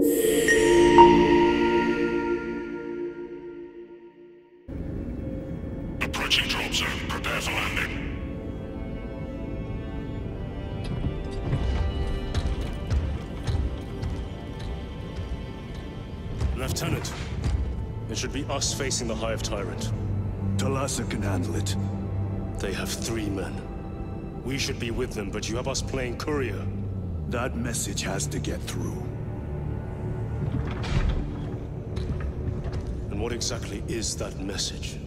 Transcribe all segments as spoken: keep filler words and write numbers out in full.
Approaching drop zone. Prepare for landing. Lieutenant, it should be us facing the Hive Tyrant. Talassa can handle it. They have three men. We should be with them, but you have us playing courier. That message has to get through. And what exactly is that message?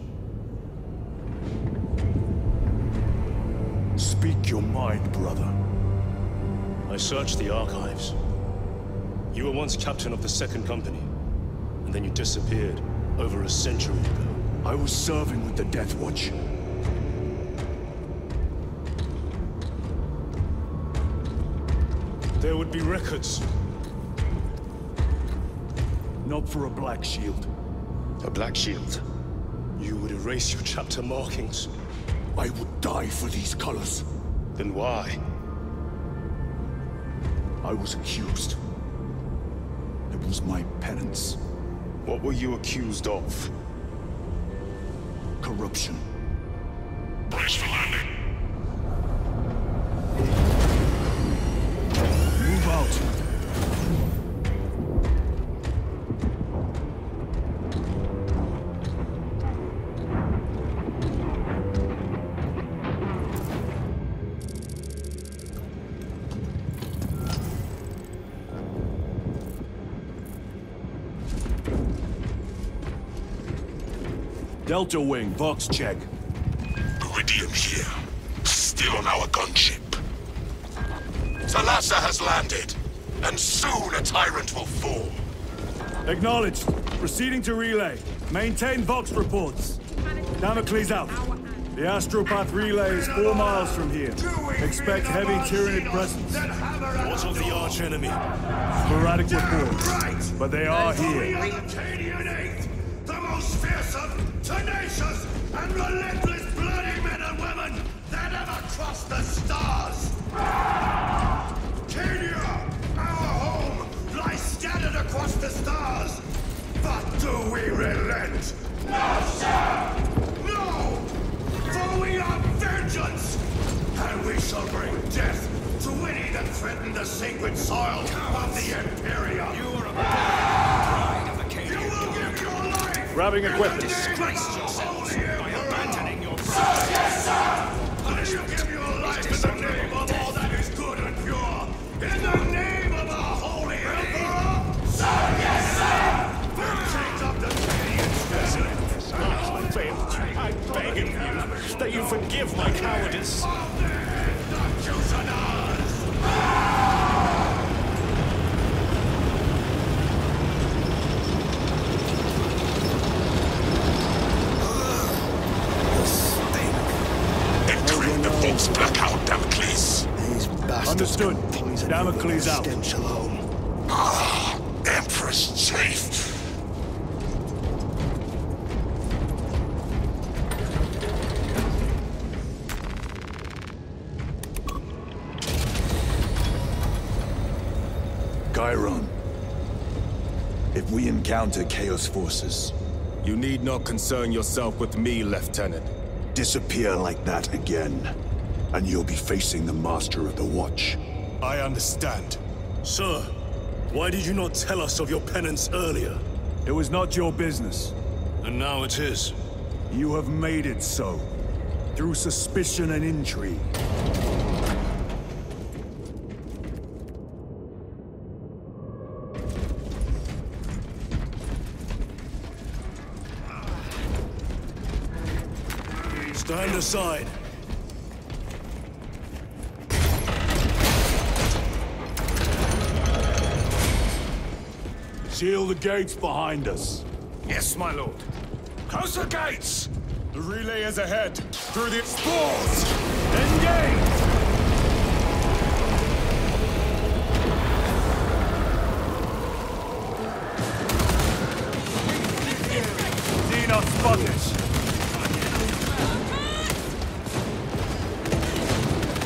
Speak your mind, brother. I searched the archives. You were once captain of the Second Company, and then you disappeared over a century ago. I was serving with the Death Watch. There would be records. Not for a Black Shield. A Black Shield? You would erase your chapter markings. I would die for these colors. Then why? I was accused. It was my penance. What were you accused of? Corruption. Brace for landing. Move out. Delta Wing, Vox check. Iridium here. Still on our gunship. Talassa has landed, and soon a tyrant will fall. Acknowledged. Proceeding to relay. Maintain Vox reports. Damocles out. The Astropath relay is four miles from here. Expect heavy Tyranid presence. What of the arch enemy? Sporadic reports, but they are here. The most fearsome, tenacious, and relentless bloody men and women that ever crossed the stars! Kane, our home, lies scattered across the stars! But do we relent? No, sir! No! For we are vengeance! And we shall bring death to any that threaten the sacred soil of the Imperium! You are a pride of the Kane. You will give your life! Grabbing equipment. Disgrace yourselves by abandoning your... Sir, yes, sir! Will you give your life in the name of all that is good and pure? In the name of our holy Emperor? Sir, yes, sir! Take up the Canadian standard! I failed you. I beg of you that you forgive my cowardice. The Cusanars! Entering the Vox blackout, Damocles. These bastards Understood. poison Damocles out. stench alone. Ah, Empress Chief. Chiron. If we encounter Chaos forces, You need not concern yourself with me, Lieutenant. disappear like that again, and you'll be facing the Master of the Watch. I understand. Sir, why did you not tell us of your penance earlier? It was not your business. And now it is. You have made it so, through suspicion and intrigue. Stand aside. Seal the gates behind us. Yes, my lord. Close the gates! The relay is ahead, through the spores! Engage! Xenos spotted.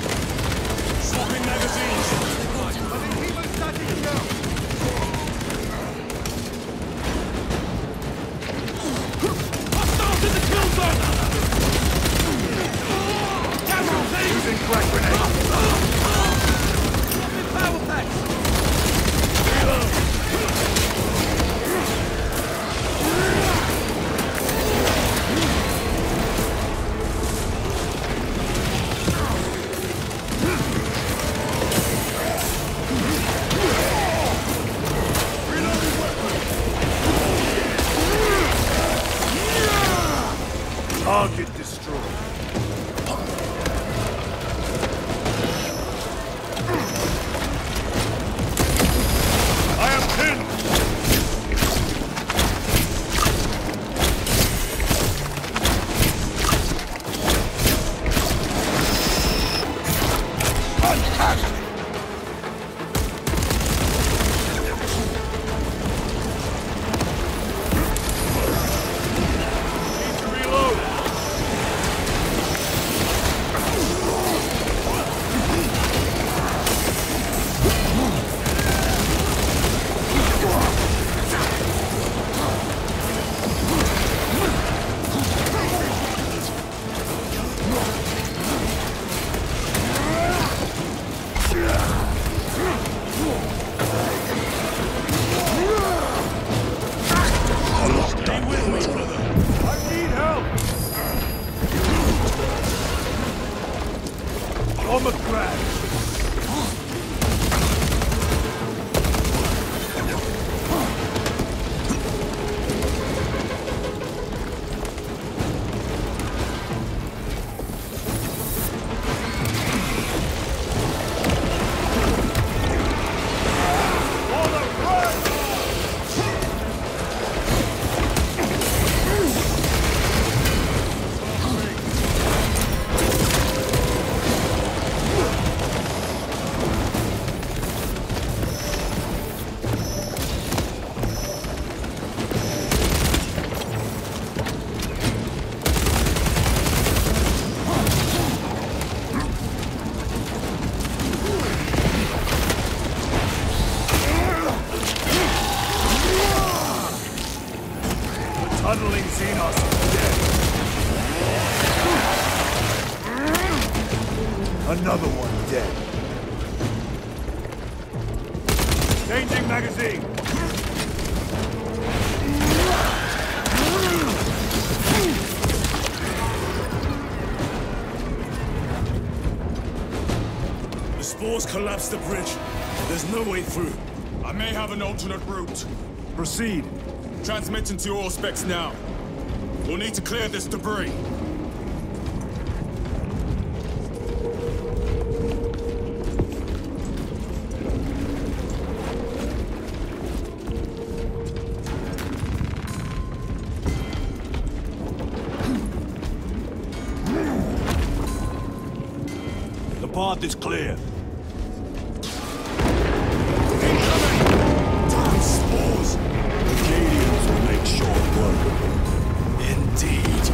Swapping magazines. Huddling Xenos dead. Another one dead. Changing magazine. The spores collapsed the bridge. There's no way through. I may have an alternate route. Proceed. Transmitting to all specs now. We'll need to clear this debris. The path is clear. Damn spores! Canadians will make short work of it. Indeed.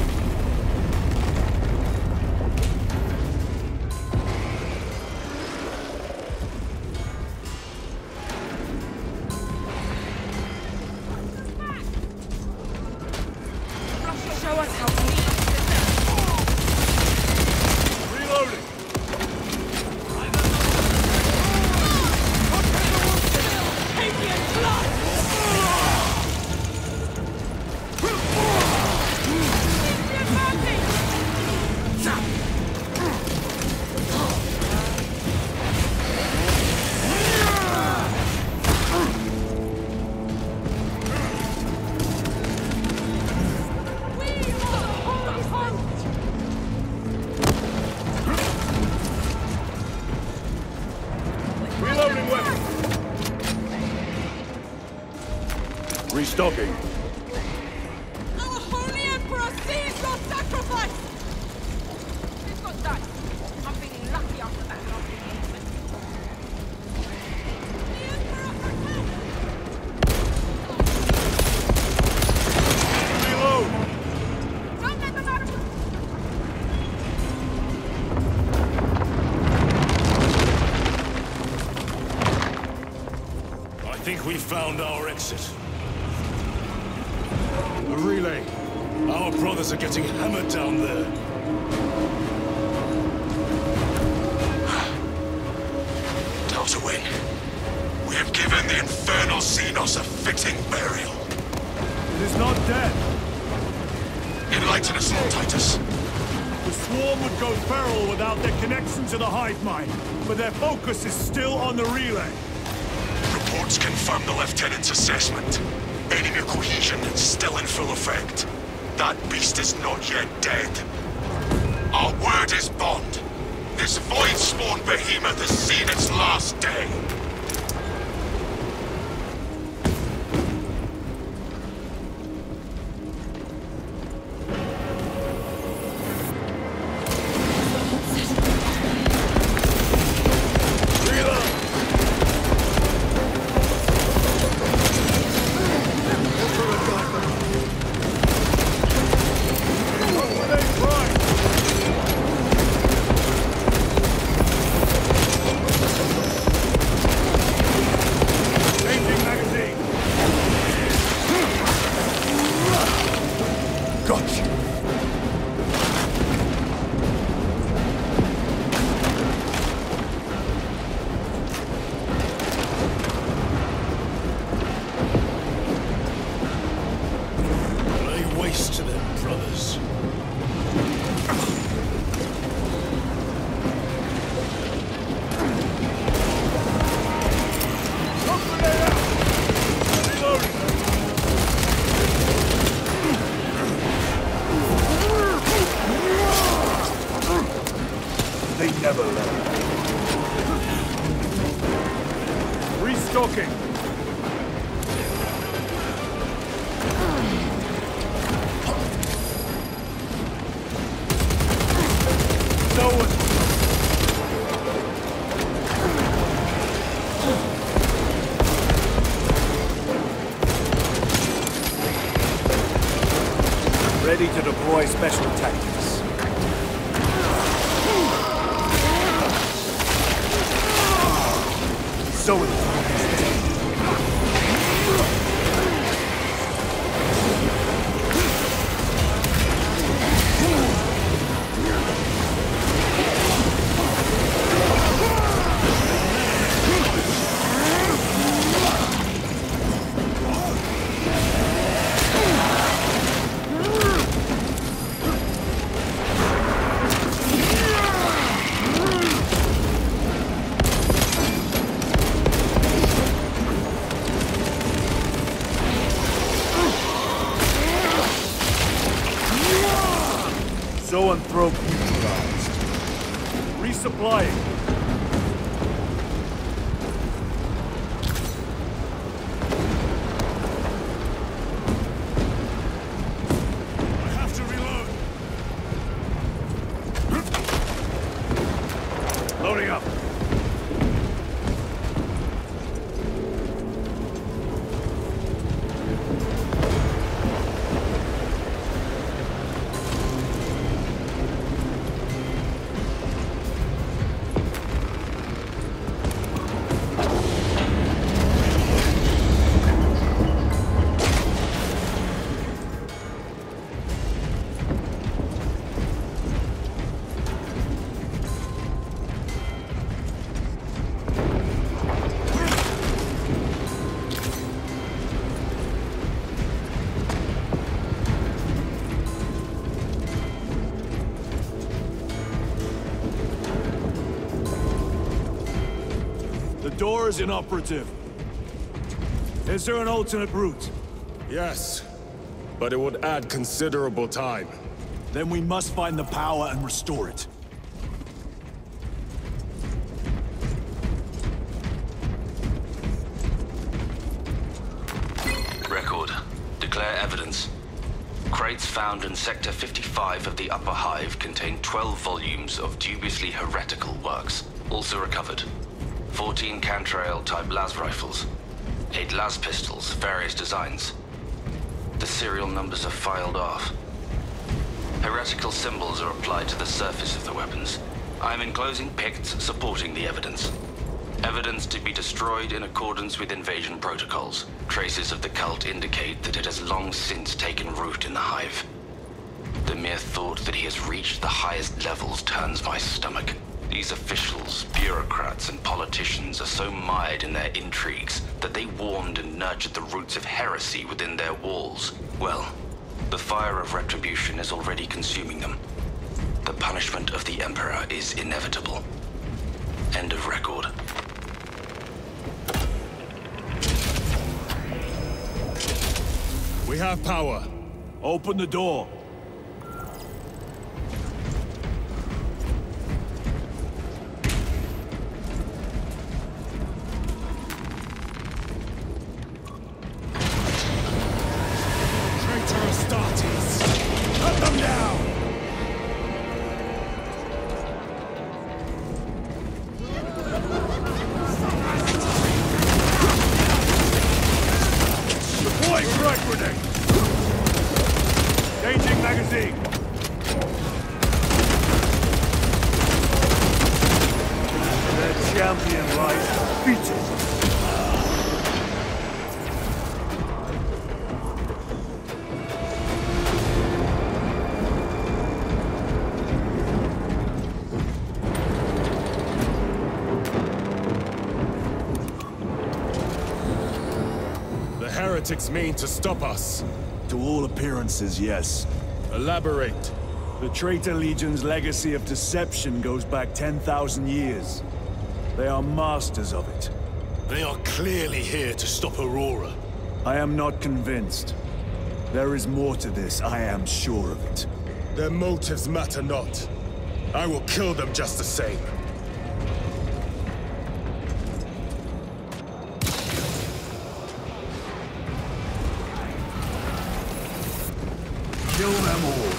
Show us how to meet. Reloading. Reloading weapon. Restocking. Our holy emperor sees your sacrifice! Who's got dice? I'm feeling lucky after that last engagement. The emperor protects! Reload. Don't let them out of I think we found our exit. The relay. Our brothers are getting hammered down there. Delta Wing, we have given the infernal Xenos a fitting burial. It is not dead. Enlighten us, Lord Titus. The swarm would go feral without their connection to the hive mind, but their focus is still on the relay. Reports confirm the Lieutenant's assessment. Enemy cohesion is still in full effect. That beast is not yet dead. Our word is bond. This void-spawn behemoth has seen its last day. never learn. Restocking. Going. Ready to deploy special tactics. So it is. zoanthrope neutralized. Resupplying. I have to reload. Loading up. The door is inoperative. Is there an alternate route? Yes, but it would add considerable time. Then we must find the power and restore it. Record. Declare evidence. Crates found in Sector fifty-five of the Upper Hive contain twelve volumes of dubiously heretical works. Also recovered. fourteen Cantrail-type las rifles. eight las pistols, various designs. The serial numbers are filed off. Heretical symbols are applied to the surface of the weapons. I am enclosing picts supporting the evidence. Evidence to be destroyed in accordance with invasion protocols. Traces of the cult indicate that it has long since taken root in the Hive. The mere thought that he has reached the highest levels turns my stomach. These officials, bureaucrats, and politicians are so mired in their intrigues that they warmed and nurtured the roots of heresy within their walls. Well, the fire of retribution is already consuming them. The punishment of the Emperor is inevitable. End of record. We have power. Open the door. Traitor Astartes! Cut them down! Deploying frag grenade! Changing magazine! That champion lies defeated! Heretics mean to stop us. To all appearances, yes. Elaborate. The Traitor Legion's legacy of deception goes back ten thousand years. They are masters of it. They are clearly here to stop Aurora. I am not convinced. There is more to this, I am sure of it. Their motives matter not. I will kill them just the same. Kill them all.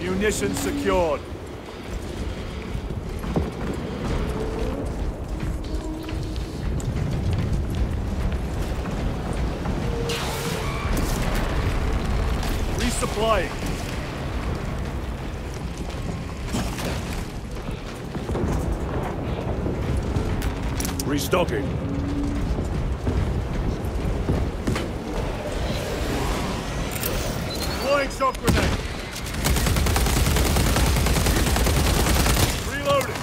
Munitions secured. Resupplying. Restocking. Deploying shock grenade. Reloading.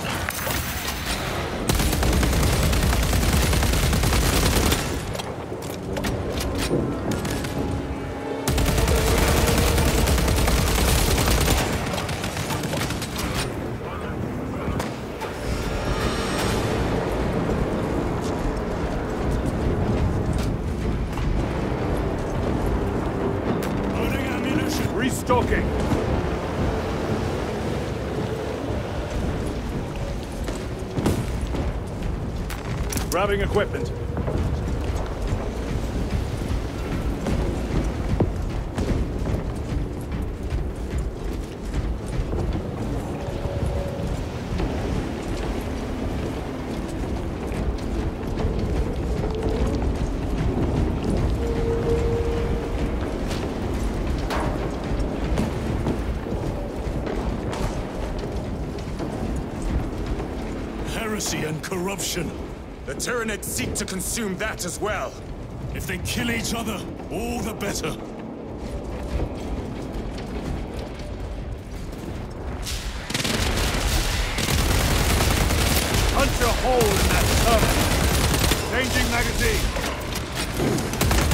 Restocking. Grabbing equipment. And corruption. The Tyranids seek to consume that as well. If they kill each other, all the better. Punch a hole in that tunnel. Changing magazine.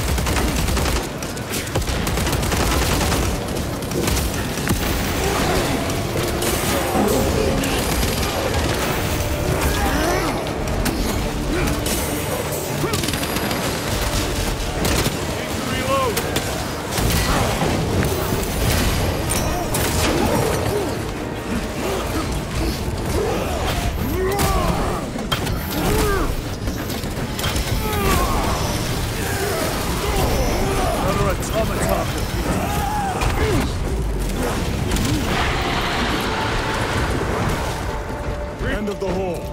End of the hall.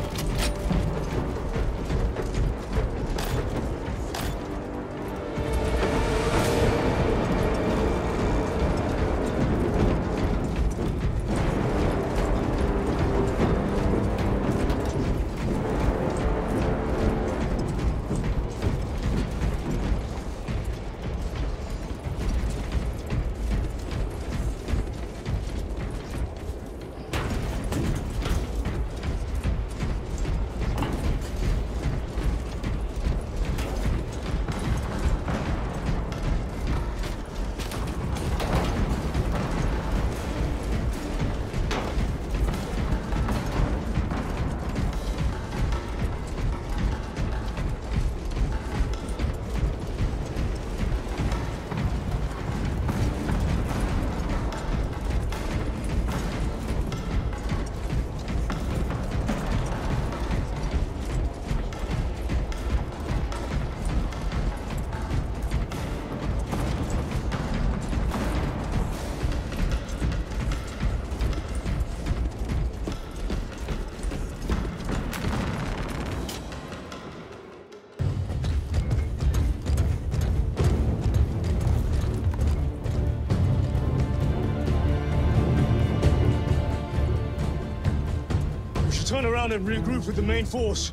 Turn around and regroup with the main force.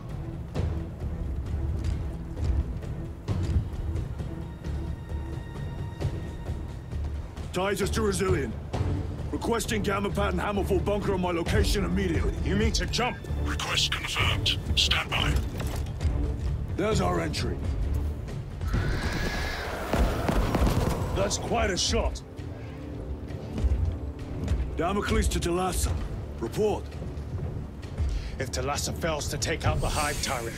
Titus to Resilient. Requesting Gamma Pad and Hammerfall bunker on my location immediately. You mean to jump? Request confirmed. Stand by. There's our entry. That's quite a shot. Damocles to Talassa. Report. If Talassa fails to take out the Hive Tyrant,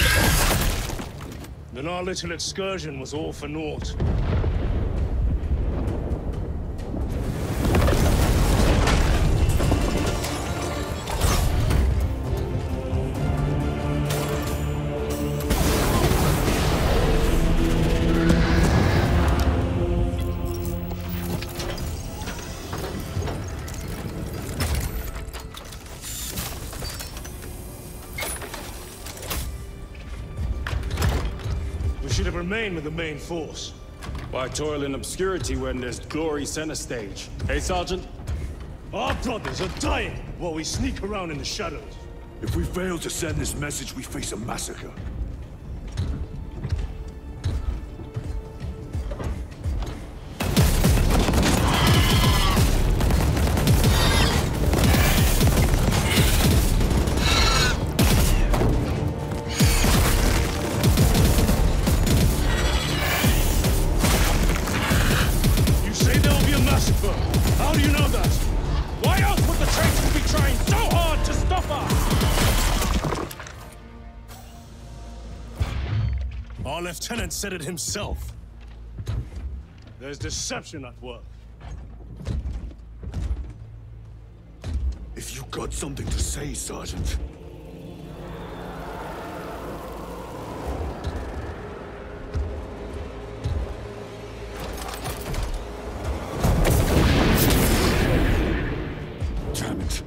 then our little excursion was all for naught. remain with the main force. Why toil in obscurity when there's glory center stage? Hey, Sergeant? Our brothers are dying while we sneak around in the shadows. If we fail to send this message, we face a massacre. Our lieutenant said it himself. There's deception at work. If you got something to say, Sergeant. Damn it.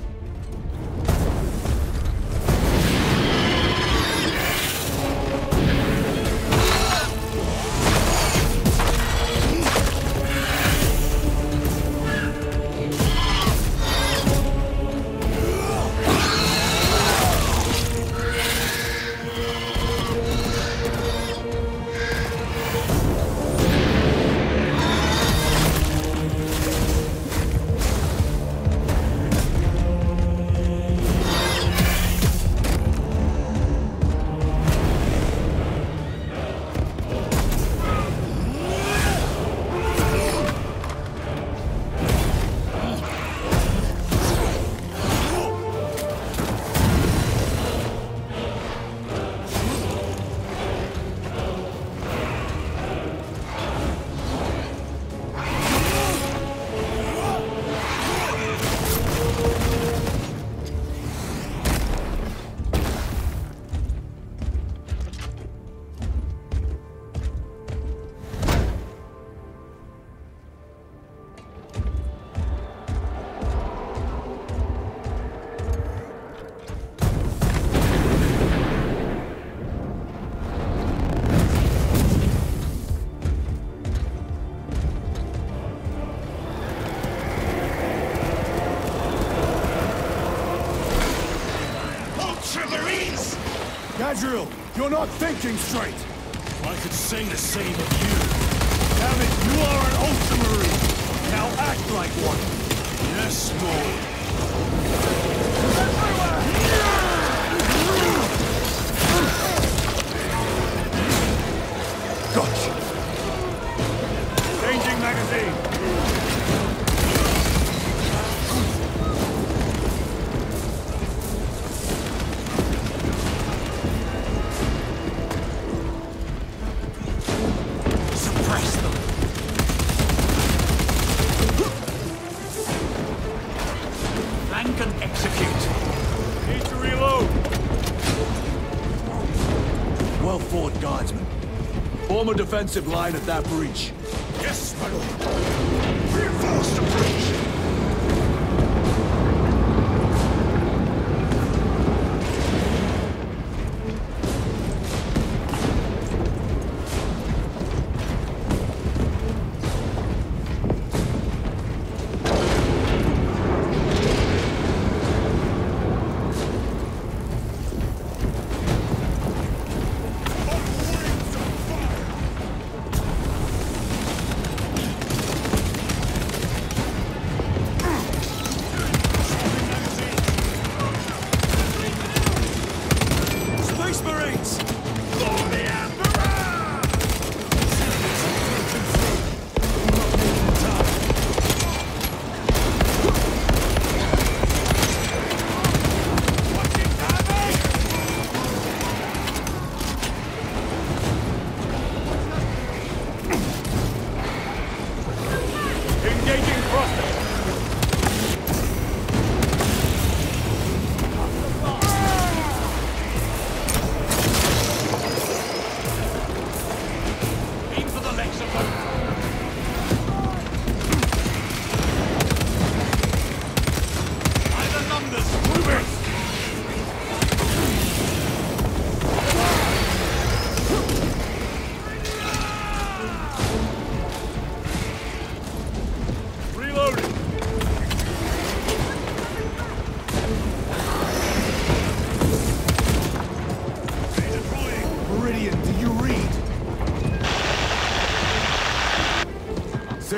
Gadriel, you're not thinking straight! I could say the same of you. Damn it, you are an Ultramarine! Now act like one! Yes, Lord. Gotcha! Changing magazine! Form a defensive line at that breach. Yes, my lord. Reinforce the breach.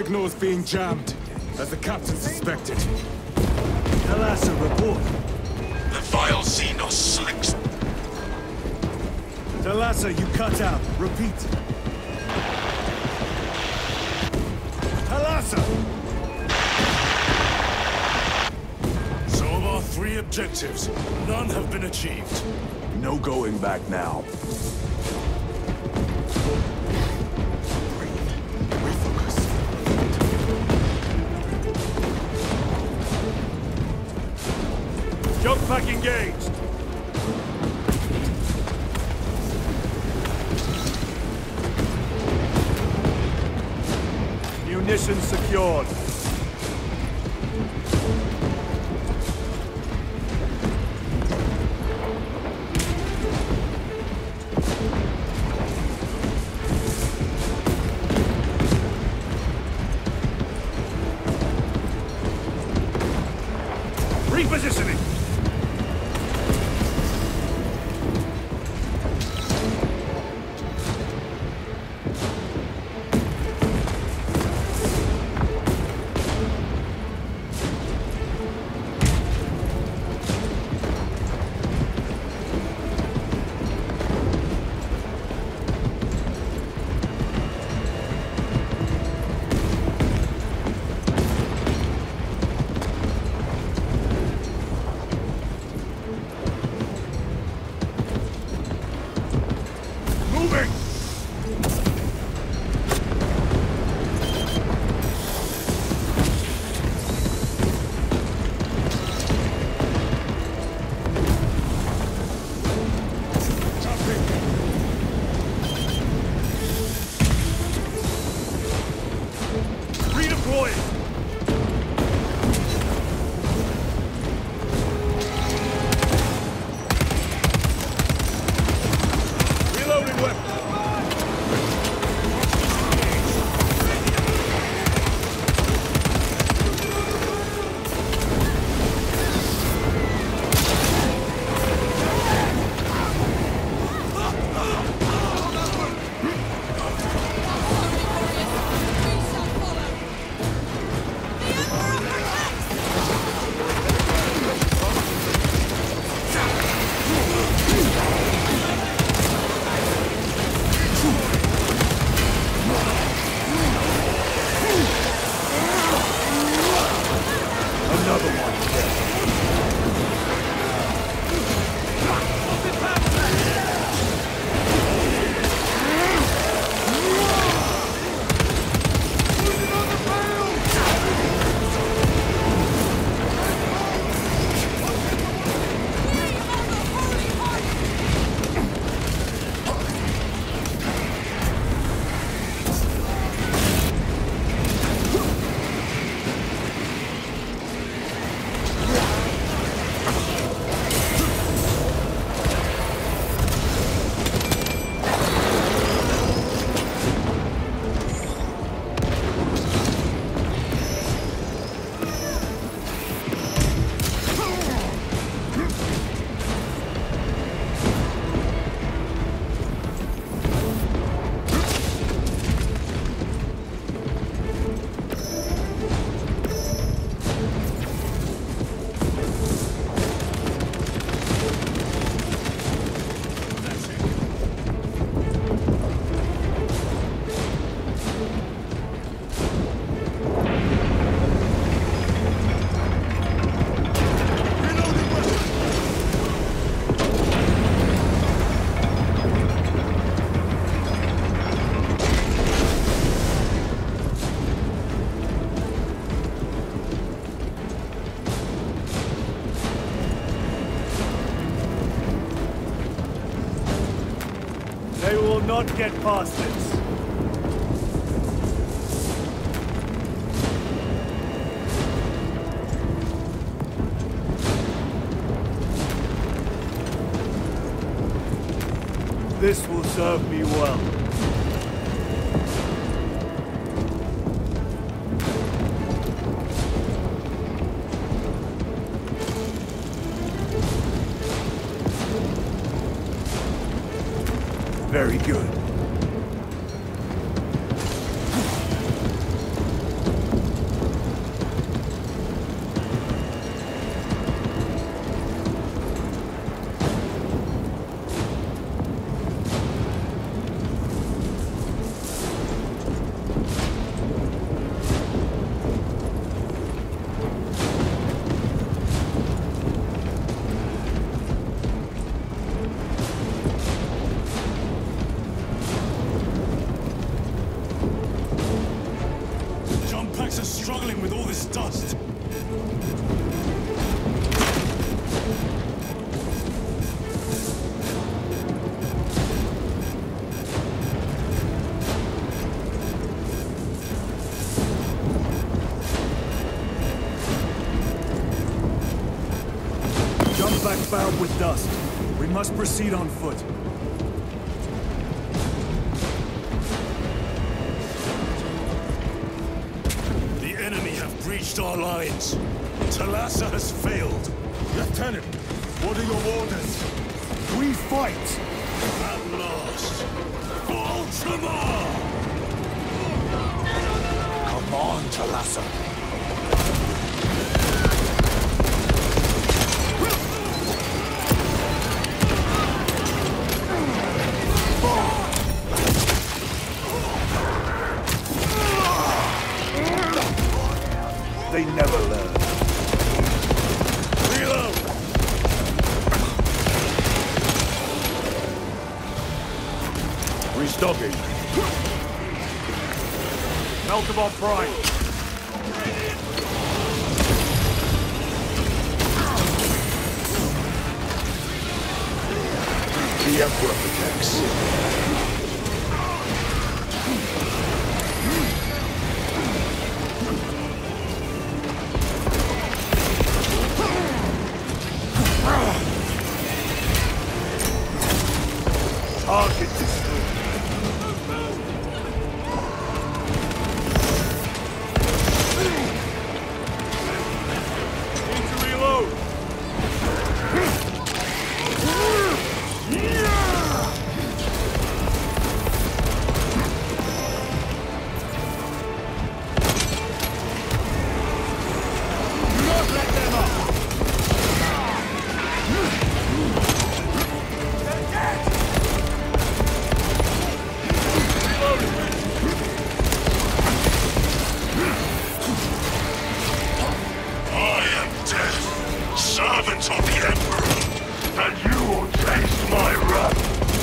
signal's being jammed, as the captain suspected. Talassa, report. The vile Xenos selects. Talassa, you cut out. Repeat. Talassa! So of our three objectives, none have been achieved. No going back now. Jump pack engaged! Munitions secured. Repositioning! They will not get past this. This will serve me well. Very good. packs are struggling with all this dust. Jump back fouled with dust. We must proceed on foot. Breached our lines. Talassa has failed. Lieutenant, what are your orders? We fight! At last. For Ultramar! Come on, Talassa. They never learn. Reload! Restocking. Melt of our pride. The Emperor protects. Target destroyed. Need to reload. Do not let them up. They're dead. Servant of the Emperor, and you will taste my wrath.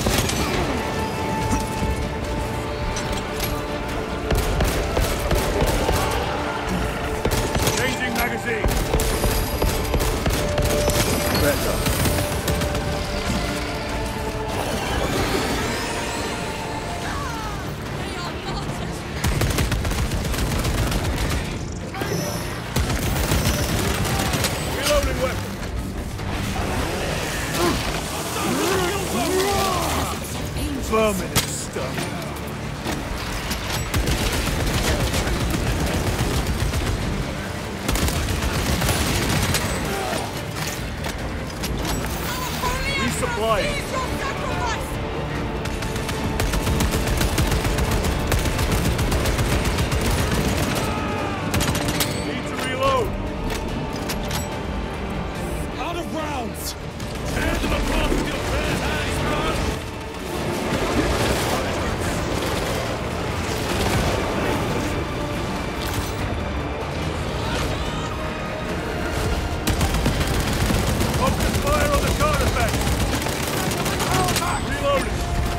Changing magazine. Better. Vermin and stuff. Resupplying. Need to reload. Out of rounds! Tear them apart with your bare hands, man! Focus fire on the card effect. Reloading.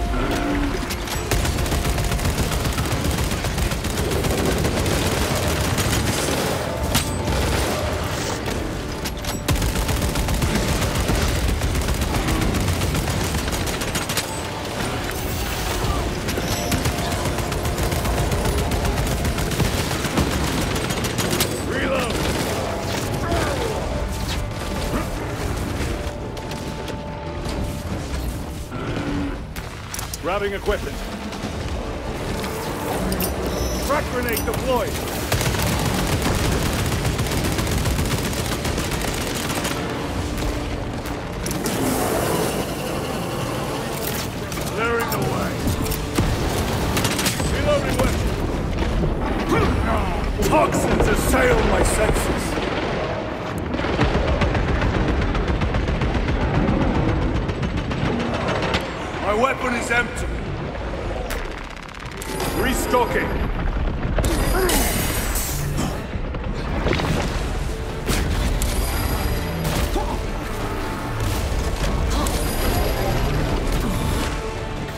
Grabbing equipment. Frag grenade deployed. Clearing the way. Reloading weapon. Toxins assail my senses. My weapon is empty. Restocking.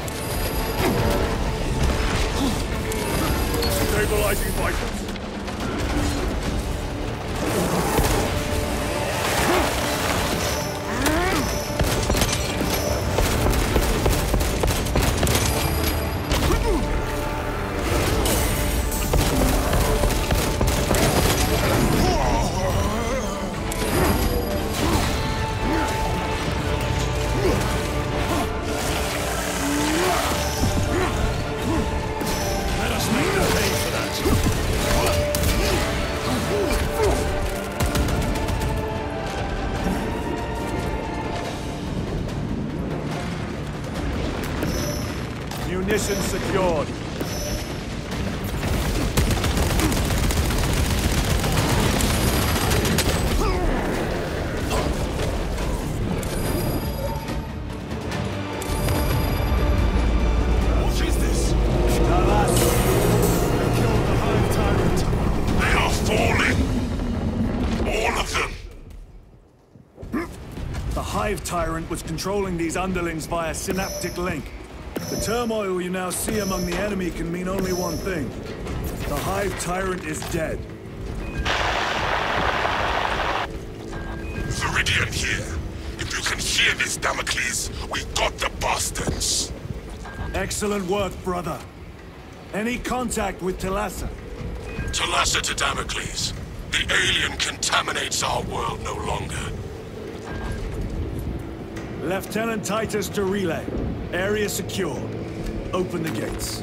Stabilizing vitals. Ammunition secured. What is this? Alas, they killed the Hive Tyrant. They are falling! All of them! The Hive Tyrant was controlling these underlings via synaptic link. The turmoil you now see among the enemy can mean only one thing. The Hive Tyrant is dead. Viridian here. If you can hear this, Damocles, we got the bastards! Excellent work, brother. Any contact with Talassa? Talassa to Damocles. The alien contaminates our world no longer. Lieutenant Titus to relay. Area secure. Open the gates.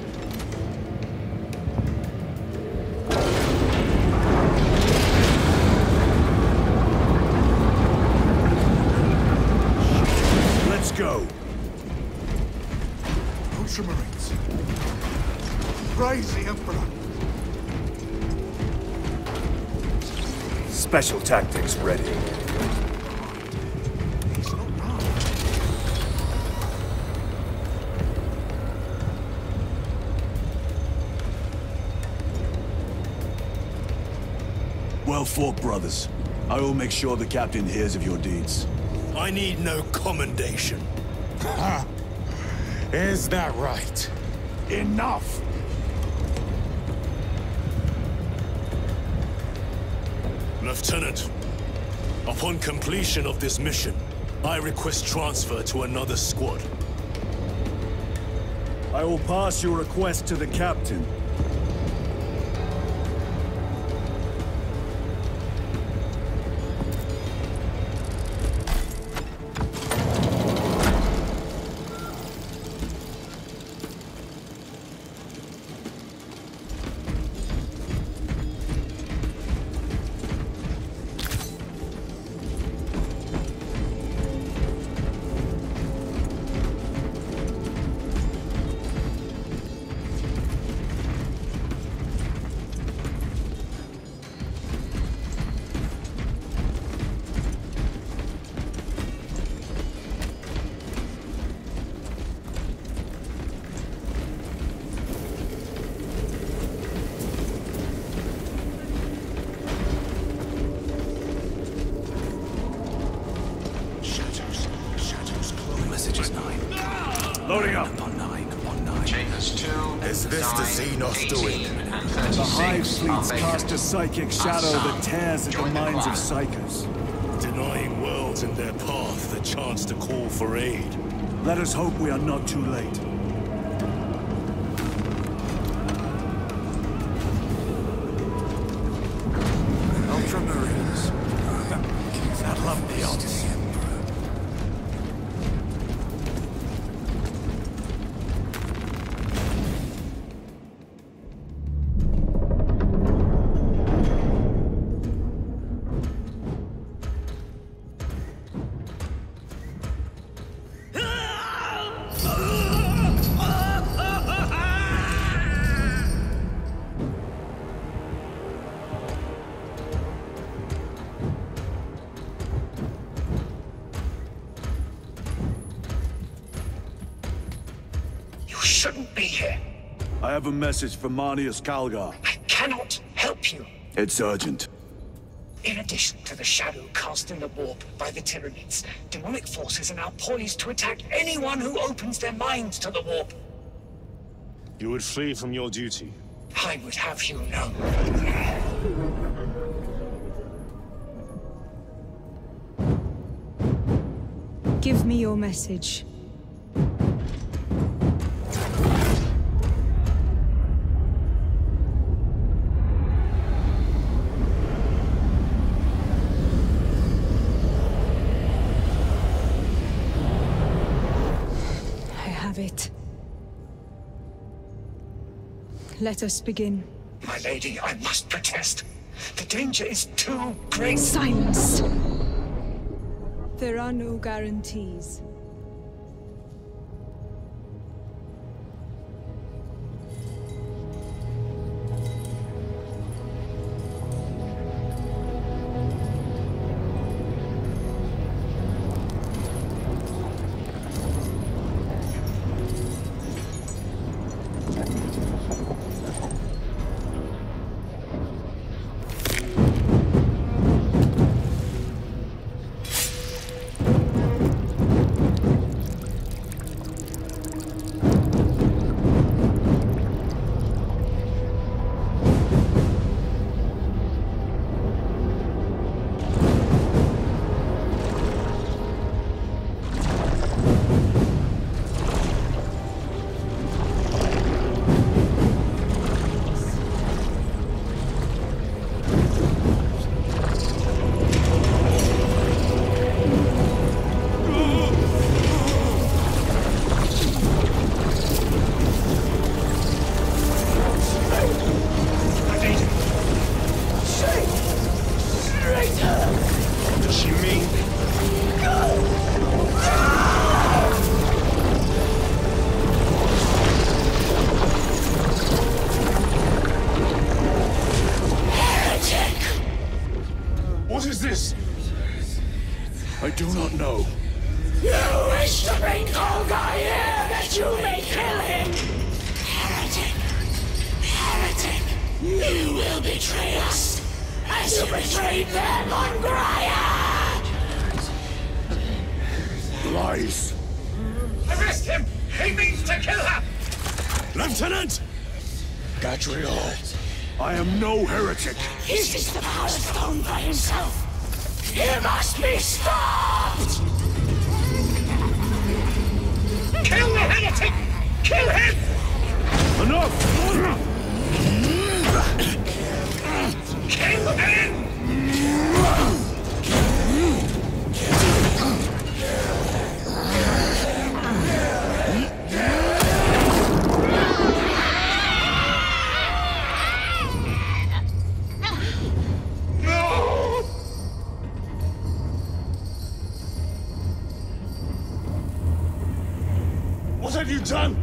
Let's go. Ultramarines. Praise the Emperor. Special tactics ready. He's not wrong. Well fought, brothers. I will make sure the captain hears of your deeds. I need no commendation. Ha! Is that right? Enough! Lieutenant, upon completion of this mission, I request transfer to another squad. I will pass your request to the captain. Loading up. On nine, on nine. Chambers two, Is this the Xenos doing? and The Hive thirty-six fleets are cast a vacant. psychic shadow that tears at the Join the minds of clan. psychers. Denying worlds in their path the chance to call for aid. Let us hope we are not too late. Ultramarines. Keep that love beyond the Emperor. Shouldn't be here. I have a message from Marnius Calgar. I cannot help you. It's urgent. In addition to the shadow cast in the warp by the Tyranids, demonic forces are now poised to attack anyone who opens their minds to the warp. You would flee from your duty. I would have you know. Give me your message. It. Let us begin. My lady, I must protest. The danger is too great. Silence! There are no guarantees. is this? I do not know. You wish to bring Kolga here that you may kill him! Heretic! Heretic! You will betray us, as you betrayed them on Graia! Lies. Arrest him! He means to kill her! Lieutenant! Gadriel, I am no heretic. He sees the power stone by himself. He must be stopped! Kill the heretic! Kill him! Enough! Kill him! What have you done?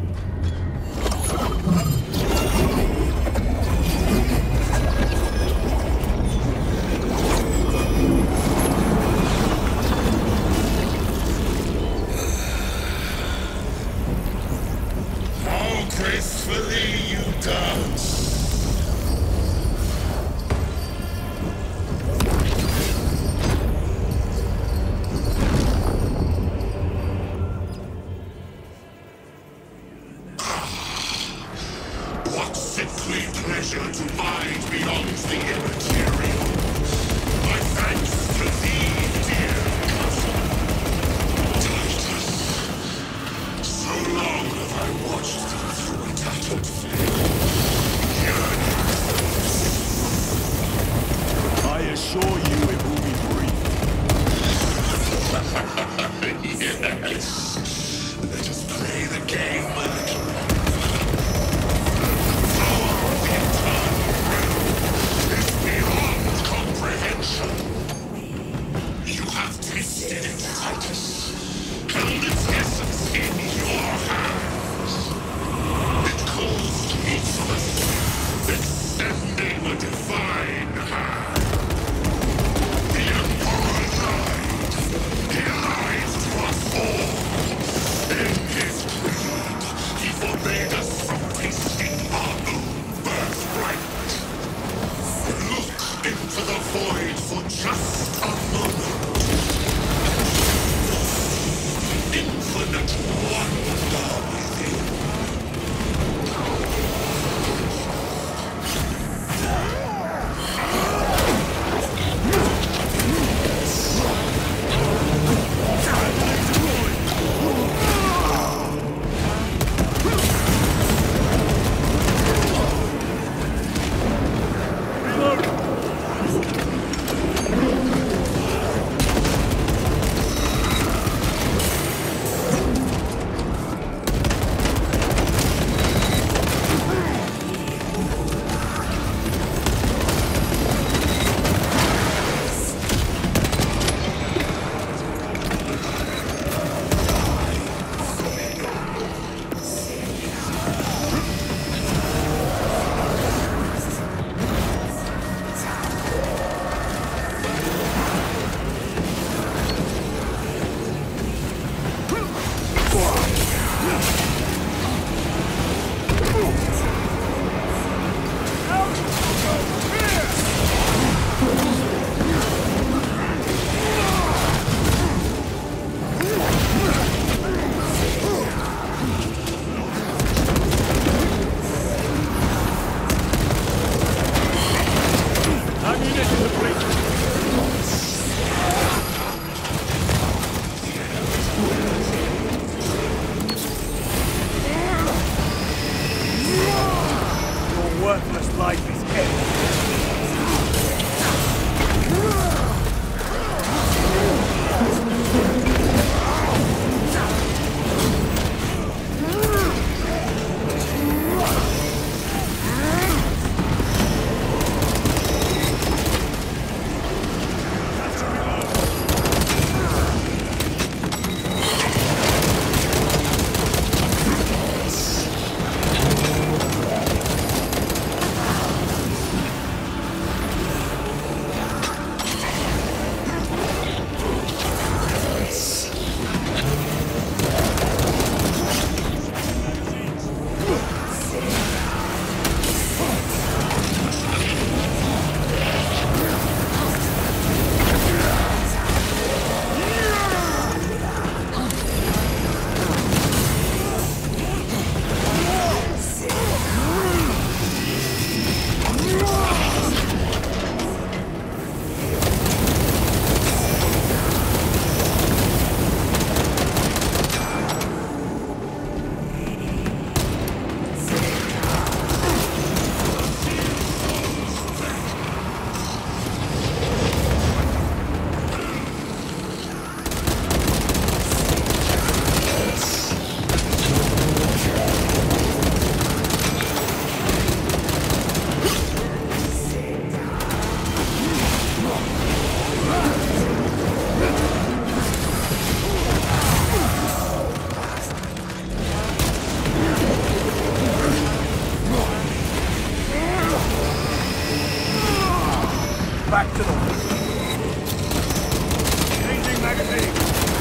How gracefully you dance! What sickly pleasure to find beyond the immaterial! My thanks to thee, dear cousin, Titus. So long have I watched thee through a tattered flame, yearning I assure you it will be brief. Yes. Let us play the game. Our return is beyond comprehension. You have tasted it, Titus. Held its essence in your hands. It calls to each of us, extending a divine hand. Back to the wall. Changing magazine.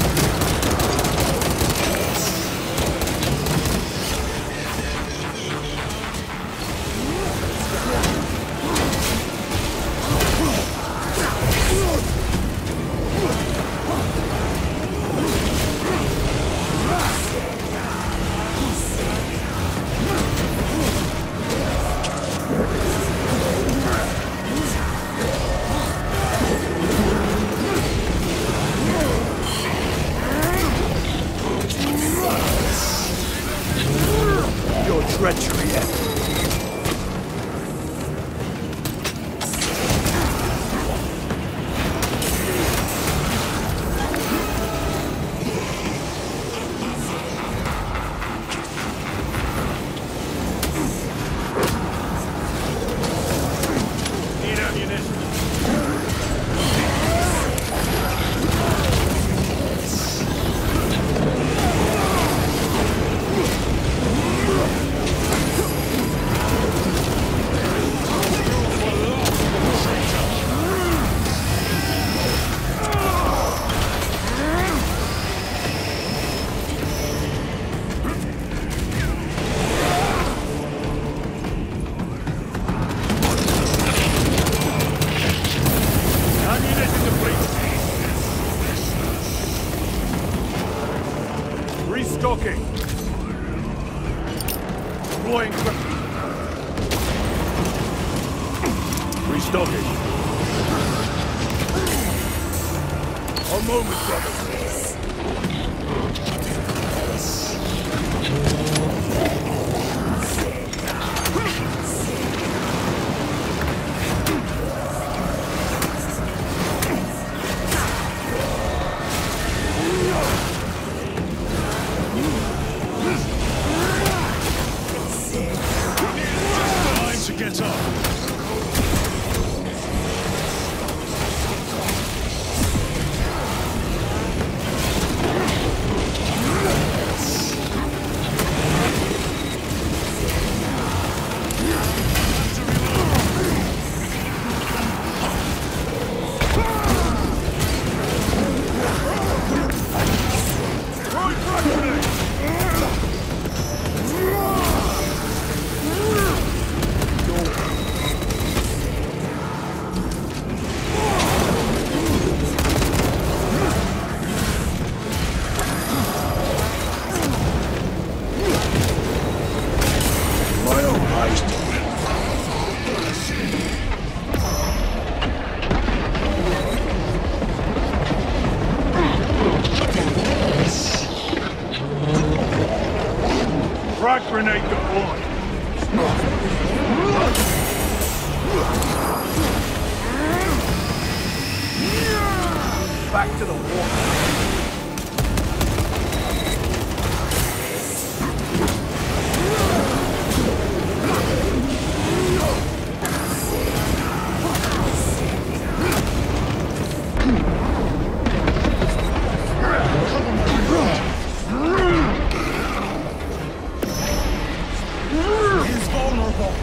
Treachery ends. Need ammunition. Restocking. Deploying quickly. Restocking. A moment, brothers. Get up! Frag grenade deployed. Back to the water. He's vulnerable.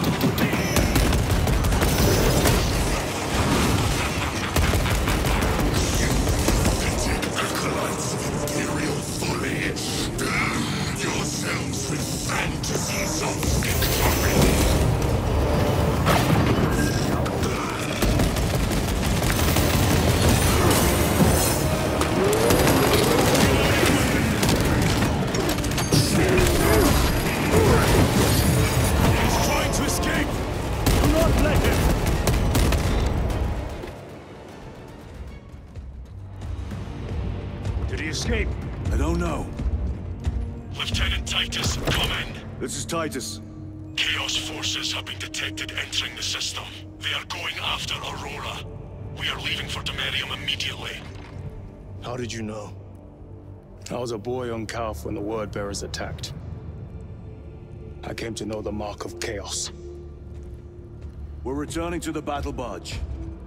Lieutenant Titus, come in. This is Titus. Chaos forces have been detected entering the system. They are going after Aurora. We are leaving for Demerium immediately. How did you know? I was a boy on Calf when the Word Bearers attacked. I came to know the mark of chaos. We're returning to the battle barge.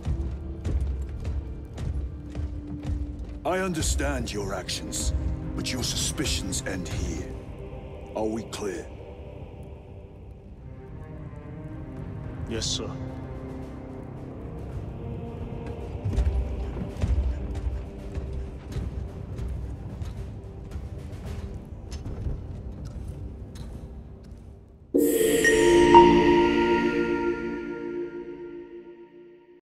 I understand your actions, but your suspicions end here. Are we clear? Yes, sir.